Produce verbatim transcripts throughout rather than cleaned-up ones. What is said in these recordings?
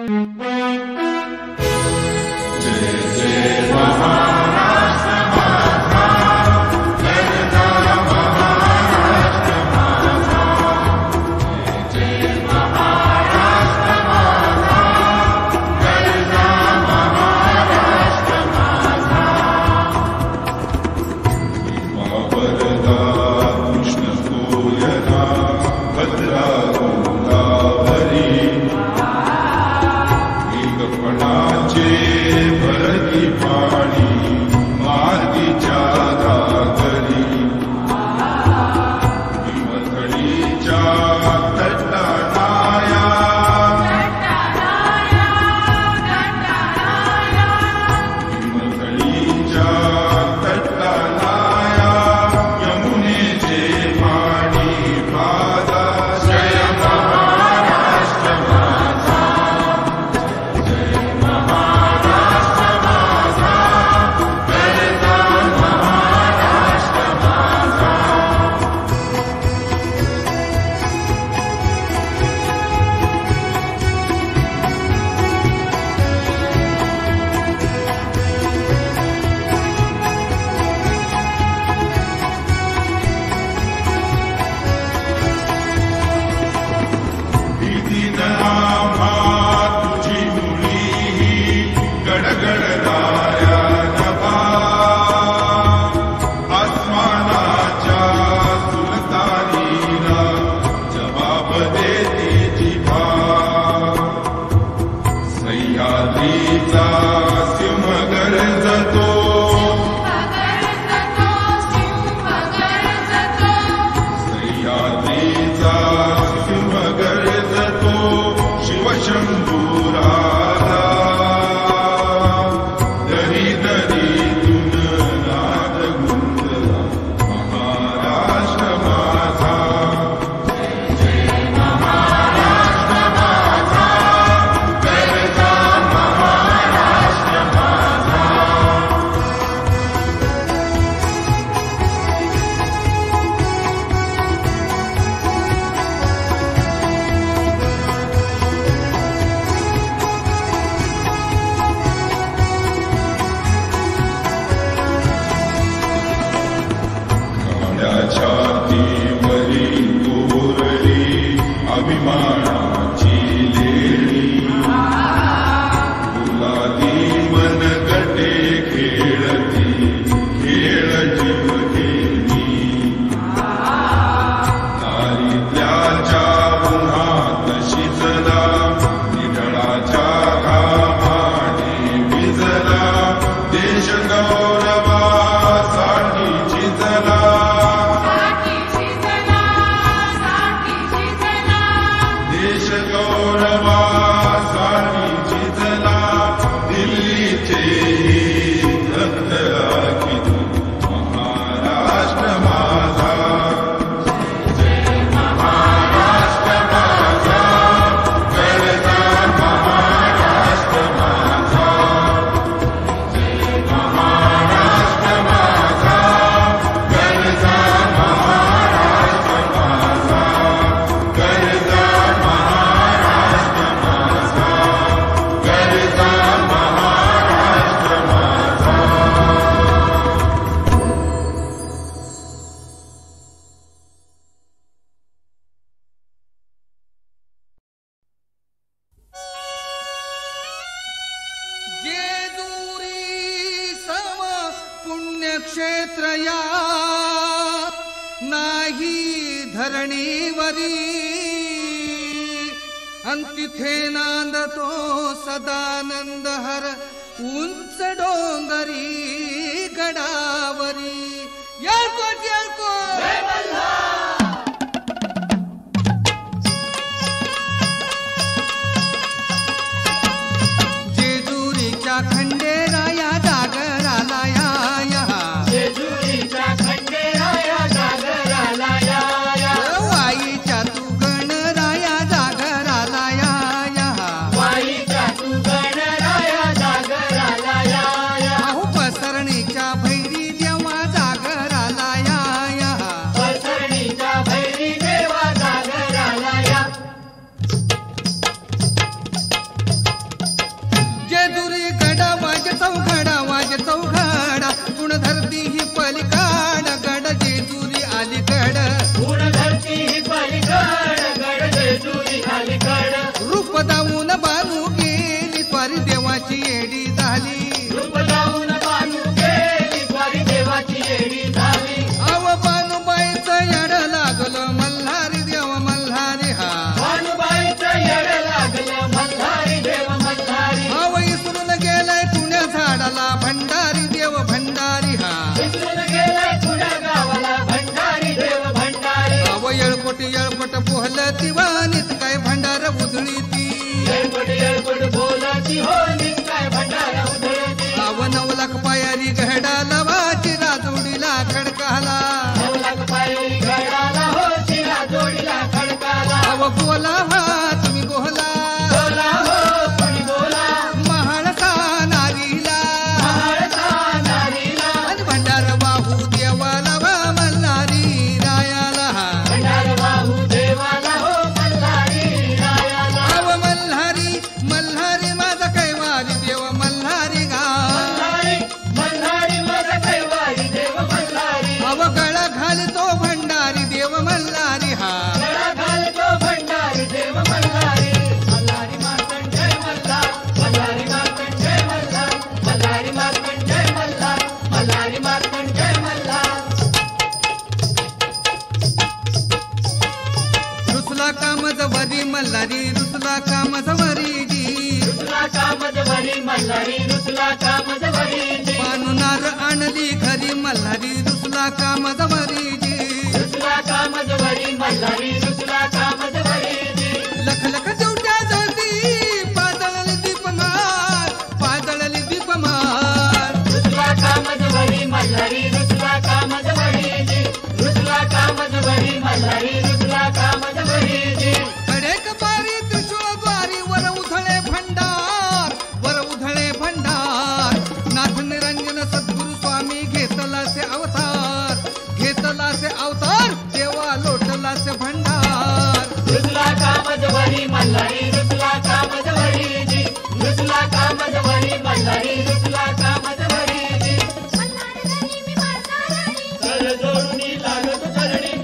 भैरी जेव्हा जागराला या रूप दावून बानू गेली स्वारी देवाची येडी झाली रूप दावून बानू गेली स्वारी देवाची येडी झाली अव बानूबाईचं येड लागलं मल्हारी देव मल्हारी हा बानूबाईचं येड लागलं मल्हारी देव मल्हारी अव इसरून गेलाय पुण्या झाडाला भंडारी देव भंडारी हा विसरून गेलाय पुण्या गावाला भंडारी देव भंडारी अव येळकोट येळकोट पोहलं तिवानीत काय भंडार उधळी ती येळकोट येळकोट बोलाची हो नीत काय भंडारा उधळती अव नऊ लाख पायारी घडाला वाची राजोडीला खडकाला नऊ लाख पायरी घडाला हो शिरा जोडीला खडकाला अव बोला हा तुम्ही बोला बोला हो कोणी बोला महाळसा नारीला महाळसा नारीला आणि भंडार बाहू देवाला वा मल्हारी रायाला भंडार बाहू देवाला हो मल्हारी रायाला अव मल्हारी मल्हारी माझा कैवारी देव मल्हारी गा मल्हारी मल्हारी माझा कैवारी देव मल्हारी अव गळा घालतो भंडारी देव मल्हारी हा गळा घालतो भंडारी देव मल्हारी मल्हारी मार्कंड जय मल्हार मल्हारी मार्कंड जय मल्हार मल्हारी मार्कंड जय मल्हार मल्हारी मार्कंड जय मल्हार रुसला कामज वरी मल्हारी रुसला कामज वरी जी रुसला कामजवरी मल्हारी रुसला कामजवरी जी पानुनार आणली घरी मल्हारी रुसला कामज वरी जी रुसला कामजवरी मल्हारी रुसला कामजवरी जी लख लख जेवट्या जळती पादळली दीपमार पादळली दीपमार रुसला कामजवरी मल्हारी रुसला कामजवरी जी रुसला कामजवरी मल्हारी रुसला कामजवरी जी कडेक बारी त्रिशूळ द्वारी वर उधळे भंडार वर उधळे भंडार नाथ निरंजन सद्गुरु स्वामी घेतलासे अवतार घेतलासे अवतार देवा लोटलासे भंडार रुसला कामजवरी मल्हारी रुसला कामजवरी जी रुसला कामजवरी मल्हारी रुसला कामजवरी जी कर जोडूनी लागत करणी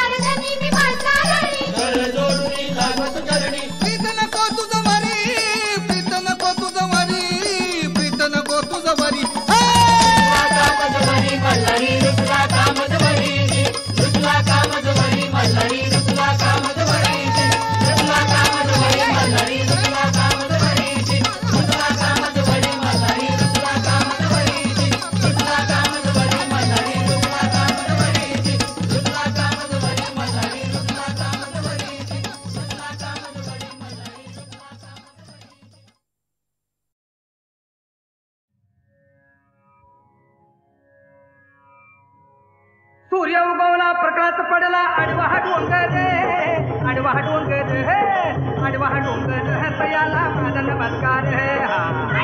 कर जोडूनी लागत करणी प्रीत नको तुझ वरी प्रीत नको तुझ वरी प्रीत नको तुझ वरी रुसला कामजवरी मल्हारी रुसला कामजवरी जी रुसला कामजवरी मल्हारी रुसला कामजवरी जी रुसला कामजवरी मल्हारी रुसला कामजवरी जी रुसला कामजवरी मल्हारी रुसला कामजवरी जी रुसला कामजवरी मल्हारी रुसला कामजवरी जी रुसला कामजवरी मल्हारी रुसला कामजवरी जी रुसला कामजवरी मल्हारी रुसला कामजवरी सूर्य उगवला प्रकाश पडला आडवा हा डोंगर रे आडवा हा डोंगर हे आडवा हा डोंगर हसयाला माझा नमस्कार हे हा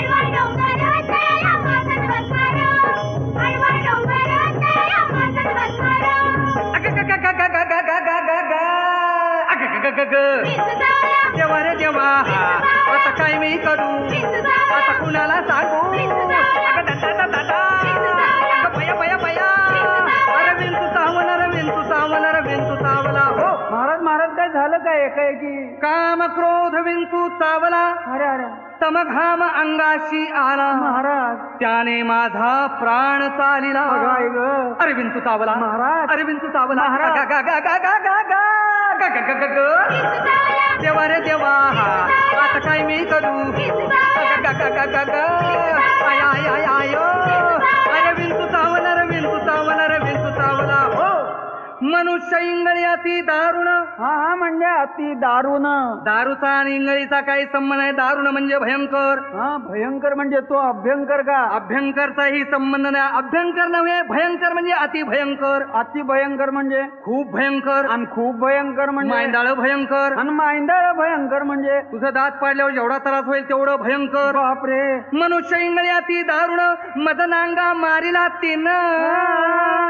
अग ग ग ग ग ग ग ग ग ग ग अग ग ग ग ग देवा रे देवा आता काय मी करू आता कुणाला सांगू अग दादा दादा दादा बया बया बया अरे विंतू चावला रे विंतू चावला रे विंतू चावला हो महाराज महाराज काय झालं काय एकाएकी काम क्रोध विंतू चावला अरे अरे समघाम अंगाशी आला महाराज त्याने माझा प्राण चालिला बघाय ग अरे विंतू चावला महाराज. अरे विंतू चावला महाराज. गा गा गा गा गा गा गा गा गा गा गा गा देवा रे देवा आता काय मी करू गा गा गा गा गा गा आय आय आय आयो अरे विंतू चावला रे विंतू चावला रे विंतू चावला हो मनुष्य इंगळी अति दारुण हा हा म्हणजे अति दारुण दारूचा आणि इंगळीचा काही संबंध आहे दारुण म्हणजे भयंकर हा भयंकर म्हणजे तो अभ्यंकर का अभ्यंकरचाही संबंध नाही अभ्यंकर नव्हे भयंकर म्हणजे अति भयंकर अति भयंकर म्हणजे खूप भयंकर आणि खूप भयंकर म्हणजे मांदाळ भयंकर आणि मांदळ भयंकर म्हणजे तुझं दात पाडल्यावर जेवढा त्रास होईल तेवढं भयंकर बापरे मनुष्य इंगळी अति दारुण मदनांगा मारिला तीन आ,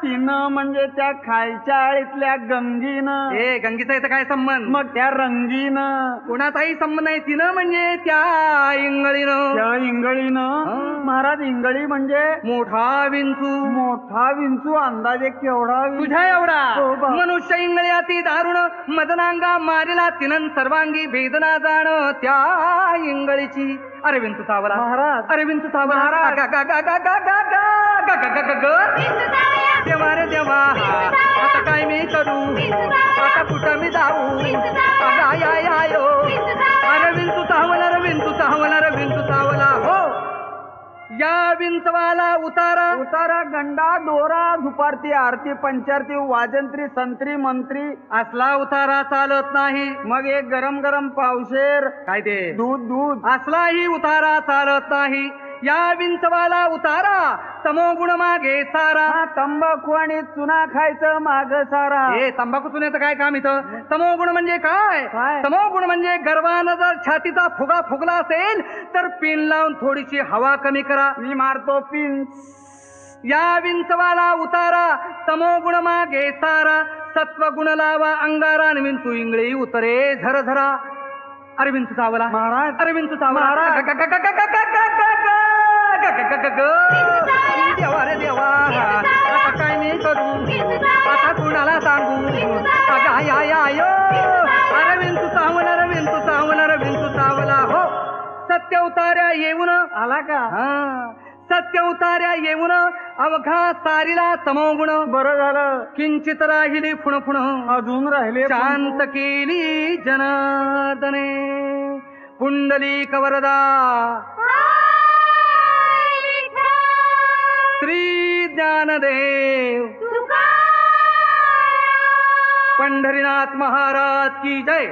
तिनं म्हणजे त्या खालच्या आळीतल्या गंगीनं. ए गंगीचा इथं काय संबंध? मग त्या रंगीनं. कोणाचाही संबंध नाही. तिनं म्हणजे त्या इंगळीनं. त्या इंगळीनं. महाराज इंगळी म्हणजे मोठा विंचू. मोठा विंचू अंदाजे केवढा? तुझ्या एवढा. हो बा. मनुष्य इंगळी अति दारुण मदनांगा मारिला तिनं सर्वांगी वेदना जाण त्या इंगळीची. अरे विंचू चावला महाराज. अरे विंचू चावला महाराज. गा गा गा गा गा गा गा गा गा गा गा. देवा रे देवा आता काय मी करू? आता कुठं मी जाऊ? अगं आय आय ओ. अरे विंचू चावला रे विंचू चावला रे विंचू चावला. हो या विंचवाला उतारा. उतारा गंडा दोरा धुपारती आरती पंचारती वाजंत्री संत्री मंत्री असला उतारा चालत नाही. मग एक गरम गरम पावशेर काय ते दूध दूध असलाही उतारा चालत नाही. या विंचवाला उतारा तमोगुण मागे सारा. हा, तंबाखू आणि चुना खायचं माग सारा. हे तंबाखू चुन्याचं काय काम इथं? तमोगुण म्हणजे काय? काय? तमोगुण म्हणजे गर्वानं जर छातीचा फुगा फुगला असेल तर पिन लावून थोडीशी हवा कमी करा. मी मारतो पिन. या विंचवाला उतारा तमोगुण मागे सारा. सत्वगुण लावा अंगारा आणि विंचू इंगळी उतरे झरझरा. अरे विंचू चावला महाराज. अरे विंचू चावला. महाराज. ग- ग- ग- ग- ग- ग- ग- ग- ग- ग- ग- ग- ग- देवा रे देवा आता काय मी करू? आता कुणाला सांगू? अगं आय आय आय ओ. अरे विंचू चावला रे विंचू चावला रे विंचू चावला. हो सत्य उतार्या येऊन आला का? हा सत्य उतार्या येऊन अवघा सारीला तमोगुण. बरं झालं. किंचित राहिली फुणफुण अजून राहिले शांत केली जनार्दने. पुंडलिक वरदा श्री ज्ञानदेव पंढरीनाथ महाराज की जय.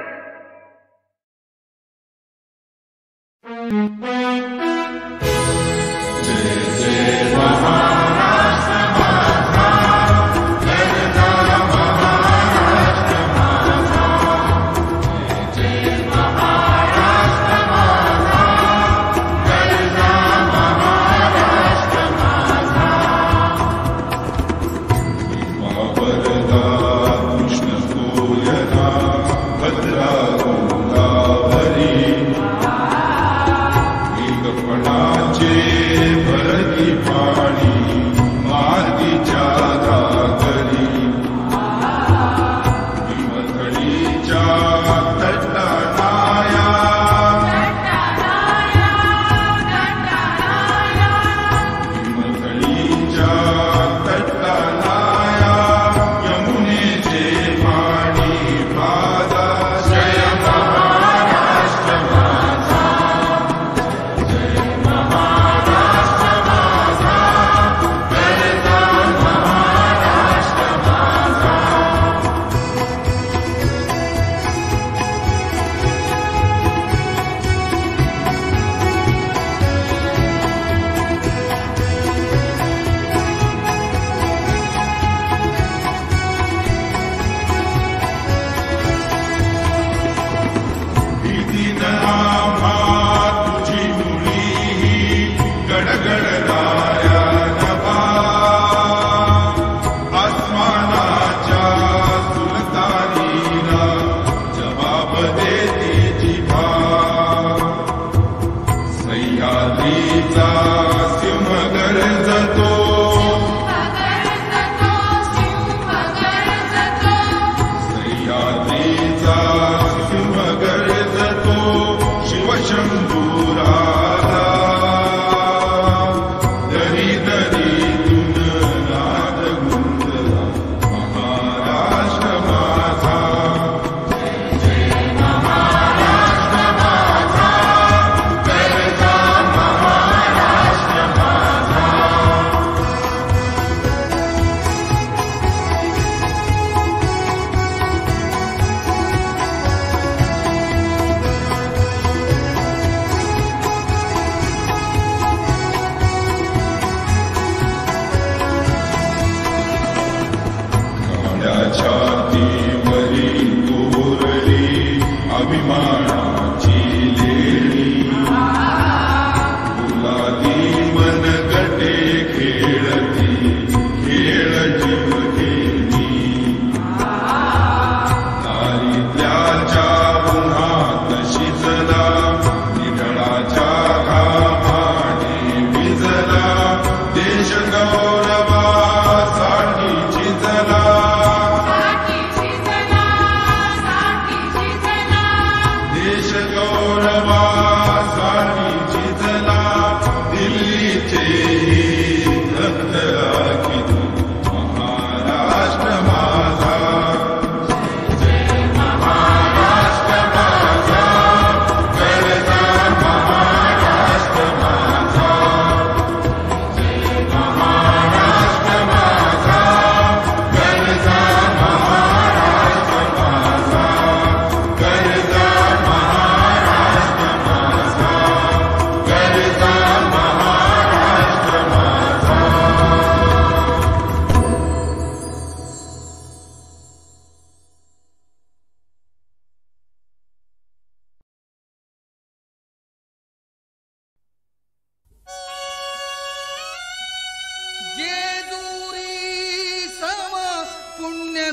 खेळती खेळ जीव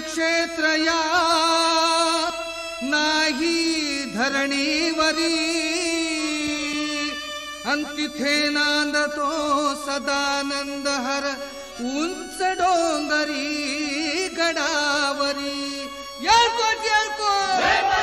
क्षेत्र या नाही धरणीवरी अंतिथे नांदतो सदानंद हर उंच डोंगरी गडावरी येळकोट येळकोट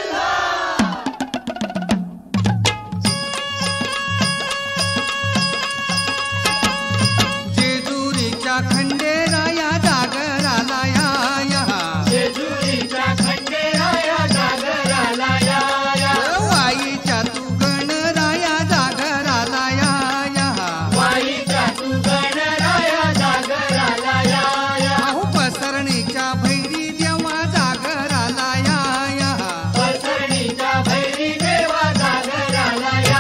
जेजुरीच्या खंडेराया जागराला या या जेजुरीच्या खंडेराया जागराला या या वाईच्या तू गणराया जागराला या या वाईच्या तू गणराया जागराला या या अहो पसरणीच्या भैरी देवा जागराला या या पसरणीच्या भैरी देवा जागराला या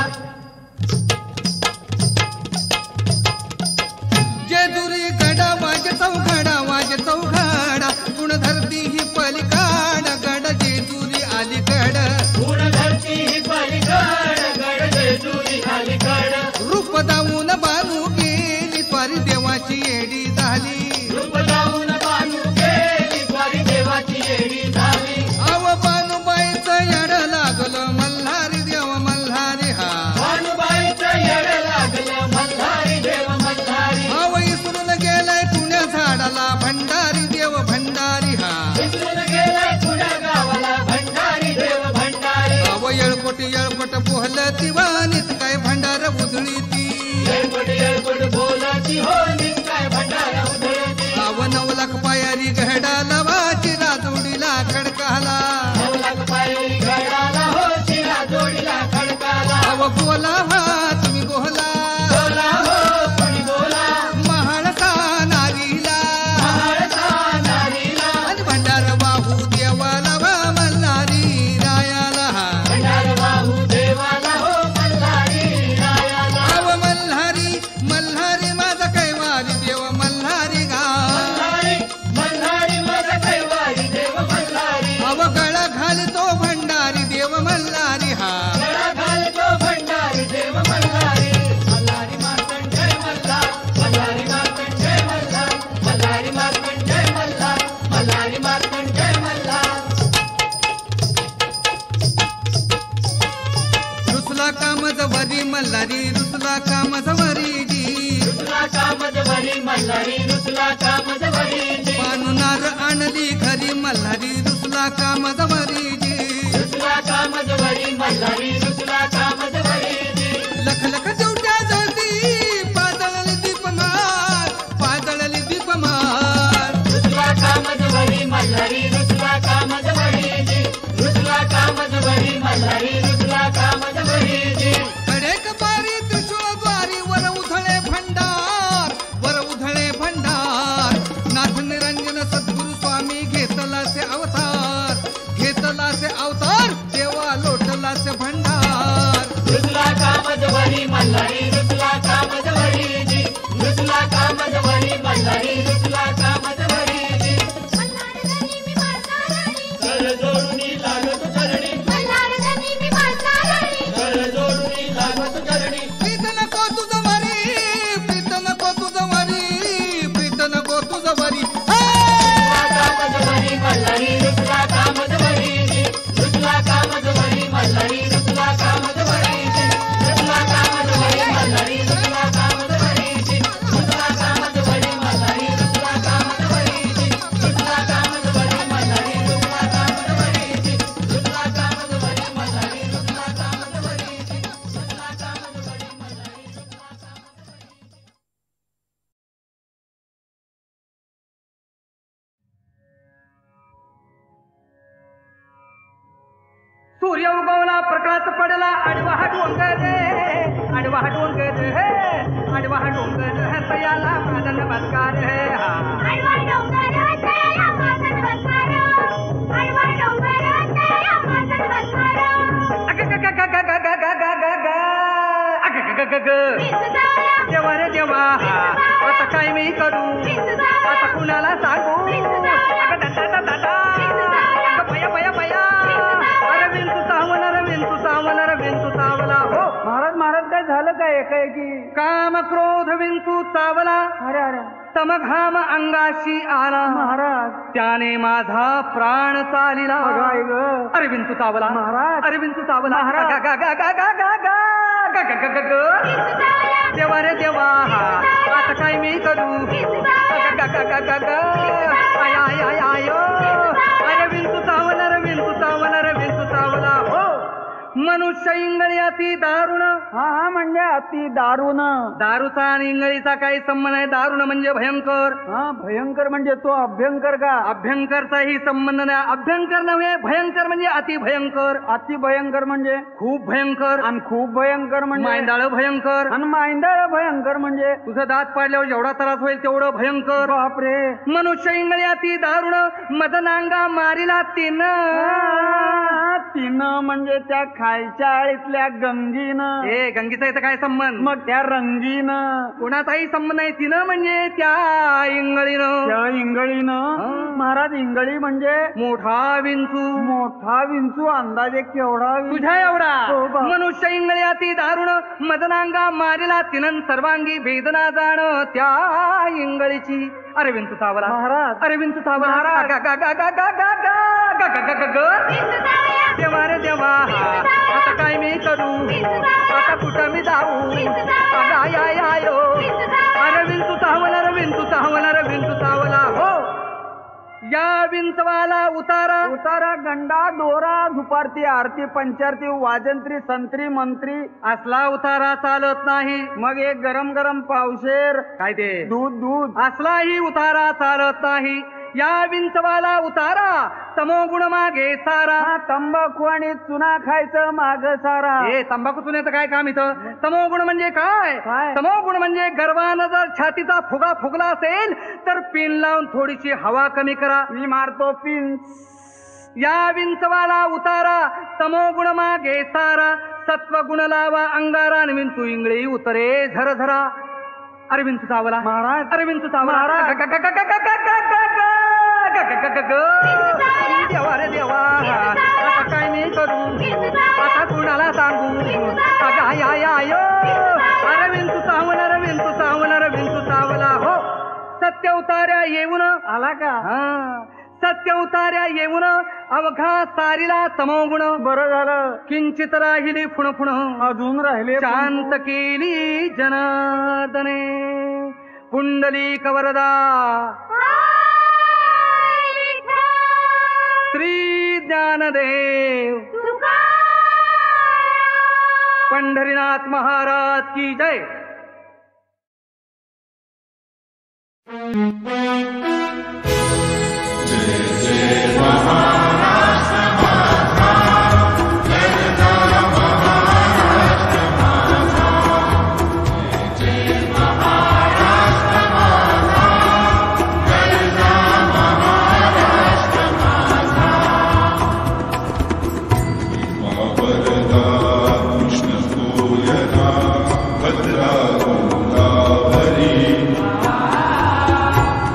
जेजुरी गडा वाज चौघडा वाज चौघडा गुण धरती ही पलिकाड गड जेजुरी अलीकड गुण धरती ही पलीकड गड जेजुरी अलीकड रूप दावून बानू गेली स्वारी देवाची येडी झाली रूप लावून बानू गेली स्वारी देवाची येडी झाली अव बानूबाईचं येड लागलं मल्हारी देव मल्हारी हा भानुबाईचं येड लागलं मल्हारी देव मल्हारी अव इसरून गेलाय पुण्या झाडाला भंडारी देव भंडारी हा विसरून गेलाय पुण्या गावाला भंडारी देव भंडारी अव येळकोट येळकोट पोहल दिवानीत काय भंडार उधळी ती येळपट येळपट बोलाची हो काय भंडारा उधळती अव नऊ लाख पायारी घडाला वाची राजोडीला खडकाला नऊ लाख पायरी घडाला हो शिरा जोडीला खडकाला अव बोला हा तुम्ही बोला बोला हो कोणी बोला महाळसा नारीला महाळसा नारीला आणि भंडार वाहू देवाला वा मल्हारी रायाला भंडार बाहू देवाला हो मल्हारी रायाला अव मल्हारी मल्हारी माझा कैवारी देव मल्हारी गा मल्हारी मल्हारी माझा कैवारी देव मल्हारी अव गळा घालतो भंडारी देव मल्हारी हा गळा घालतो भंडारी देव मल्हारी मल्हारी मार्कंड जय मल्हार मल्हारी मार्कंड जय मल्हार मल्हारी मार्कंड जय मल्हार मल्हारी मार्कंड जय मल्हार रुसला कामज वरी मल्हारी रुसला कामज वरी जी रुसला कामजवरी मल्हारी रुसला कामजवरी जी पानुनार आणली घरी मल्हारी रुसला कामज वरी जी रुसला कामजवरी मल्हारी रुसला कामजवरी जी लख लख जेवट्या जळती पादळली दीपमार पादळली दीपमार रुसला कामजवरी मल्हारी रुसला कामजवरी जी रुसला कामजवरी मल्हारी रुसला कामजवरी जी कडेक बारी त्रिशूळ द्वारी वर उधळे भंडार वर उधळे भंडार नाथ निरंजन सद्गुरु स्वामी घेतलाचे अवतार घेतलाचे अवतार देवा लोटलाचे भंडार रुसला कामजवरी मल्हारी रुसला कामजवरी जी रुसला कामजवरी मल्हारी रुसला कामजवरी जी कर जोडूनी लागत चरणी कर जोडूनी लागत चरणी प्रीत नको तुझ वरी प्रीत नको तुझ वरी प्रीत नको तुझ वरी कामजवरी मल्हारी रुसला कामजवरी जी रुसला कामजवरी मल्हारी रुसला कामजवरी जी रुसला कामजवरी मल्हारी रुसला कामजवरी जी रुसला कामजवरी मल्हारी रुसला कामजवरी जी रुसला कामजवरी मल्हारी रुसला कामजवरी जी रुसला कामजवरी मल्हारी रुसला कामजवरी जी रुसला कामजवरी मल्हारी रुसला कामजवरी सूर्य उगवला प्रकाश पडला आडवा हा डोंगर आडवा हा डोंगर आडवा हा डोंगर तयाला माझा नमस्कार हा देवा रे देवा आता काय मी करू आता कुणाला सांगू अगं दादा दादा अगं बया बया बया अरे विंतू चावला रे विंतू चावला रे विंतू चावला हो महाराज महाराज काय झालं काय एकाएकी काम क्रोध विंचू चावला अरे अरे तमघाम अंगाशी आला महाराज त्याने माझा प्राण चालिला बघाय ग अरे विंचू चावला महाराज. अरे विंचू चावला महाराज. गा गा गा गा गा गा गा गा गा गा गा गा. देवा रे देवा आता काय मी करू गा गा गा गा गा गा आय आय आय आयो अरे विंचू चावला रे विंचू चावला रे विंचू चावला हो मनुष्य इंगळी अति दारुण हा हा म्हणजे अति दारुण दारूचा आणि इंगळीचा काही संबंध आहे दारुण म्हणजे भयंकर हा भयंकर म्हणजे तो अभ्यंकर का अभ्यंकरचाही संबंध नाही अभ्यंकर नव्हे भयंकर म्हणजे अति भयंकर अति भयंकर म्हणजे खूप भयंकर आणि खूप भयंकर म्हणजे मांदाळ भयंकर आणि मांदाळ भयंकर म्हणजे तुझं दात पाडल्यावर जेवढा त्रास होईल तेवढं भयंकर बापरे मनुष्य इंगळी अति दारुण मदनांगा मारिला तीन आ, तिनं म्हणजे त्या खालच्या आळीतल्या गंगीनं ए गंगीचा इथं काय संबंध मग त्या रंगीनं कोणाचाही संबंध नाही तिनं म्हणजे त्या इंगळीनं त्या इंगळीनं हा. महाराज इंगळी म्हणजे मोठा विंचू मोठा विंचू अंदाजे केवढा विंचू? तुझ्या एवढा हो बा. मनुष्य इंगळी अति दारुण मदनांगा मारिला तिनं सर्वांगी वेदना जाण त्या इंगळीची अरे विंचू चावला महाराज. अरे विंचू चावला महाराज. गा गा गा गा गा गा गा गा गा गा गा. देवा रे देवा आता काय मी करू आता कुठं मी जाऊ अगं आय आय आयो अरे विंचू चावला रे विंचू चावला रे विंचू चावला हो या विंचवाला उतारा उतारा गंडा दोरा दुपारती आरती पंचारती वाजंत्री संत्री मंत्री असला उतारा चालत नाही मग एक गरम गरम पावशेर काय ते दूध दूध असलाही उतारा चालत नाही या विंचवाला उतारा तमोगुण मागे सारा हा तंबाखू आणि चुना खायचं माग सारा हे तंबाखू चुन्याचं काय काम इथं तमोगुण म्हणजे काय काय? तमोगुण म्हणजे गर्वानं जर छातीचा फुगा फुगला असेल तर पिन लावून थोडीशी हवा कमी करा मी मारतो पिन या विंचवाला उतारा तमोगुण मागे सारा सत्वगुण लावा अंगारा आणि विंचू इंगळी उतरे झरझरा अरे विंचू चावला महाराज. अरे विंचू चावला महाराज. ग- ग- ग- ग- ग- ग- ग- ग- ग- ग- ग- ग- ग- ग. देवा रे देवा आता काय मी करू आता कुणाला सांगू अगं आय आय आयो अरे विंचू चावला रे विंचू चावला रे विंचू चावला हो सत्य उतार्या येऊन आला का हा सत्य उतार्या येऊन अवघा सारीला तमोगुण बरं झालं किंचित राहिली फुण फुण अजून राहिले शांत केली जनार्दने पुंडलिक वरदा श्री ज्ञानदेव पंढरीनाथ महाराज की जय. भद्रा गोदावरी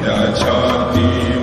सोन्याच्या ती